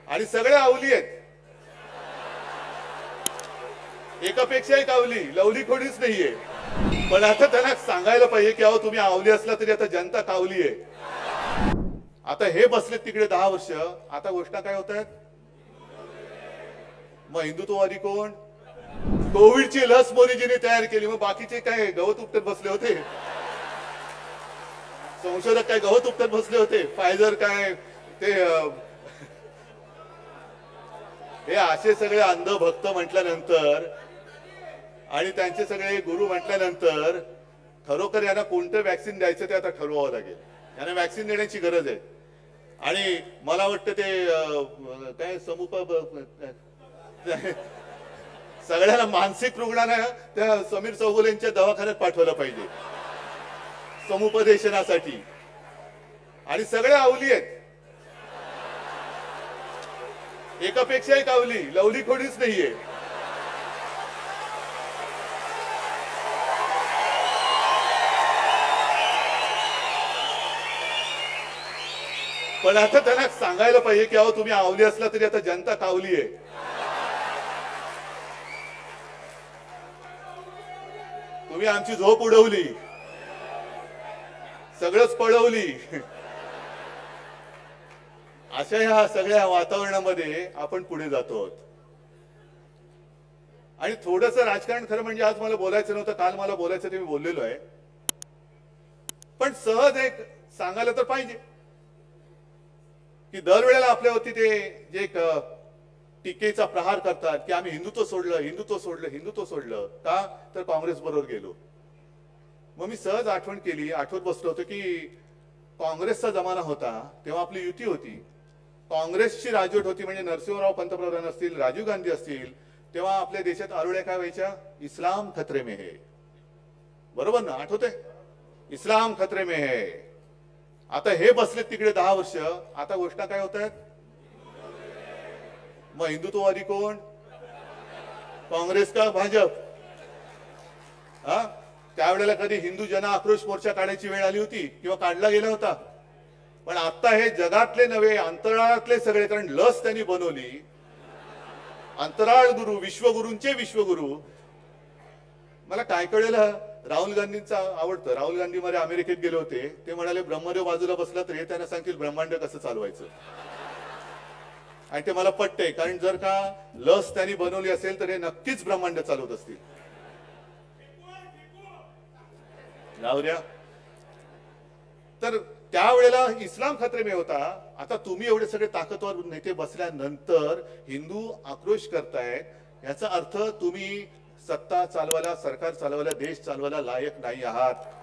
आणि सगळे आवली आहेत, एकापेक्षा एक आवली, लवली कोणीच नाहीये. पण आता त्यांना सांगायला पाहिजे की अहो तुम्ही आवली असला तरी आता जनता कावली आहे. आता हे बसले तिकडे 10 वर्ष, आता गोष्टी काय होत आहेत? मग हिंदुत्ववादी कोण? कोविडची लस मोदीजींनी तयार केली, मग बाकीचे काय गवत उपटत बसले होते? संशोधक काय गवत उपटत बसले होते? फायझर काय ते हे असे सगळे अंधभक्त म्हटल्यानंतर आणि त्यांचे सगळे गुरु म्हटल्यानंतर खरोखर यांना कोणतं वॅक्सिन द्यायचं ते आता ठरवावं लागेल. यांना वॅक्सिन देण्याची गरज आहे. आणि मला वाटतं ते काय सगळ्यांना मानसिक रुग्णांना त्या समीर चौगुलेंच्या दवाखान्यात पाठवलं पाहिजे समुपदेशनासाठी. आणि सगळे आवली आहेत, एकापेक्षा एक आवली, लवली कोणीच नाहीये. पण आता त्यांना सांगायला पाहिजे की अहो तुम्ही आवली असला तरी आता जनता कावली आहे. तुम्ही आमची झोप उडवली, सगळंच पळवली. अशा ह्या सगळ्या वातावरणामध्ये आपण पुढे जातो. आणि थोडंसं राजकारण खरं म्हणजे आज मला बोलायचं नव्हतं, काल मला बोलायचं ते मी बोललेलो आहे. पण सहज एक सांगायला तर पाहिजे की दरवेळेला आपल्यावरती ते जे टीकेचा प्रहार करतात की आम्ही हिंदुत्व सोडलं, हिंदुत्व सोडलं, हिंदुत्व सोडलं का तर काँग्रेस बरोबर गेलो. मग मी सहज आठवण केली, आठवत बसलो होतो की काँग्रेसचा जमाना होता तेव्हा आपली युती होती, काँग्रेसची राजवट होती. म्हणजे नरसिंहराव पंतप्रधान असतील, राजीव गांधी असतील, तेव्हा आपल्या देशात आरोळ्या काय व्हायच्या? इस्लाम खतरे में है. बरोबर ना? आठवतंय? इस्लाम खतरे में है. आता हे बसले तिकडे 10 वर्ष, आता गोष्टी काय होत आहेत? मग हिंदुत्ववादी कोण? काँग्रेस का भाजप? हा, त्यावेळेला कधी हिंदू जन आक्रोश मोर्चा काढायची वेळ आली होती किंवा काढला गेला होता? पण आता हे जगातले नव्हे, अंतराळातले सगळे, कारण लस त्यांनी बनवली. अंतराळ गुरु, विश्वगुरूंचे विश्वगुरु. मला काय कळेलं, राहुल गांधींचा आवडतं. राहुल गांधी मध्ये अमेरिकेत गेले होते, ते म्हणाले ब्रह्मदेव बाजूला बसला तर हे त्यांना सांगतील ब्रह्मांड कसं चालवायचं. आणि ते मला पटतंय, कारण जर का लस त्यांनी बनवली असेल तर हे नक्कीच ब्रह्मांड चालवत असतील. राहू द्या. तर त्यावेळेला इस्लाम खतरे में होता. आता तुम्ही एवढे सगळे ताकदवर नेते बसल्यानंतर हिंदू आक्रोश करतायत, याचा अर्थ तुम्ही सत्ता चालवायला, सरकार चालवायला, देश चालवायला लायक नाही आहात.